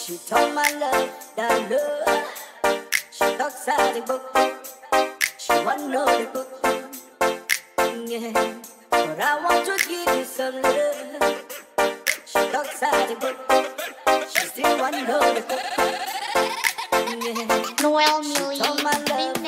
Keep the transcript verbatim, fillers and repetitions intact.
She told my love that love. She talks out the book. She want know the book. Yeah, but I want to give you some love. She talks out the book. She still want know the book. Yeah, Noel she Mili, told my love